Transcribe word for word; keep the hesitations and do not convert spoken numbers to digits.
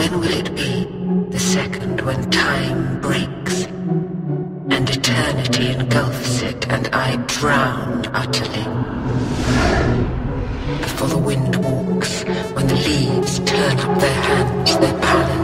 when will it be, the second when time breaks, and eternity engulfs it, and I drown utterly? Before the wind walks, when the leaves turn up their hands, their pallor